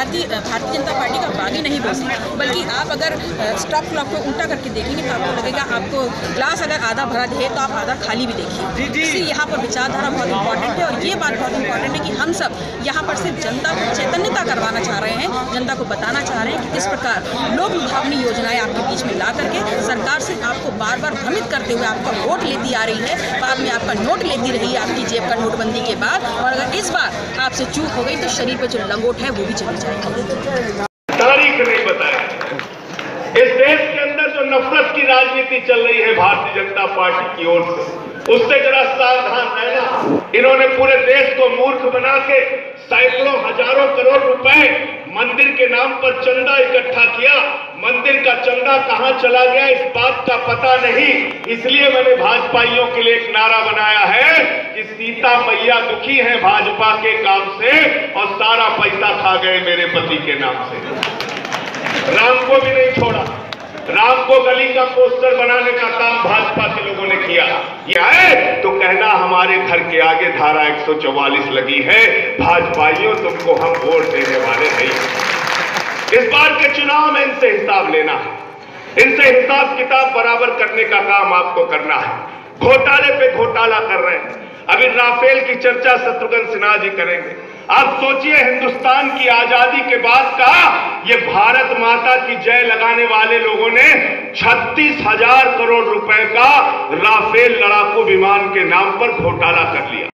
Bharatiya Janata party का बागी नहीं बोल सकते, बल्कि आप अगर स्टॉप क्लॉक को उल्टा करके देखेंगे तो आपको लगेगा, आपको ग्लास अगर आधा भरा है तो आप आधा खाली भी देखिए। इसलिए यहाँ पर विचारधारा बहुत इंपॉर्टेंट है, और ये बात बहुत इंपॉर्टेंट है कि हम सब यहाँ पर सिर्फ जनता को चैतन्यता करवाना चाह रहे हैं, जनता को बताना चाह रहे हैं कि किस प्रकार लोक लुभावनी योजनाएं आपके बीच में ला करके सरकार से आपको बार बार भ्रमित करते हुए आपका वोट लेती आ रही है, बाद में आपका नोट लेती रही है आपकी जेब का नोटबंदी के बाद, और अगर इस बार आपसे चूक हो गई तो शरीर पे जो लंगोट है वो भी चली जाएगी। तारीख नहीं बताया। इस देश के अंदर जो नफरत की राजनीति चल रही है भारतीय जनता पार्टी की ओर से, उससे जरा सावधान रहना। इन्होंने पूरे देश को मूर्ख बना के सैकड़ों हजारों करोड़ रुपए मंदिर के नाम पर चंदा इकट्ठा किया। मंदिर का चंदा कहां चला गया इस बात का पता नहीं। इसलिए मैंने भाजपाइयों के लिए एक नारा बनाया है कि सीता मैया दुखी है भाजपा के काम से और सारा पैसा खा गए मेरे पति के नाम से। राम को भी नहीं छोड़ा। राम को गली का पोस्टर बनाने का काम भाजपा के लोगों ने किया। यह है तो कहना हमारे घर के आगे धारा 144 लगी है। भाजपाइयों तुमको हम वोट देने वाले नहीं। इस बार के चुनाव में इनसे हिसाब लेना है, इनसे हिसाब किताब बराबर करने का काम आपको करना है। घोटाले पे घोटाला कर रहे हैं। अभी राफेल की चर्चा शत्रुघ्न सिन्हा जी करेंगे। आप सोचिए, हिंदुस्तान की आजादी के बाद का ये भारत माता की जय लगाने वाले लोगों ने 36,000 करोड़ रुपए का राफेल लड़ाकू विमान के नाम पर घोटाला कर लिया।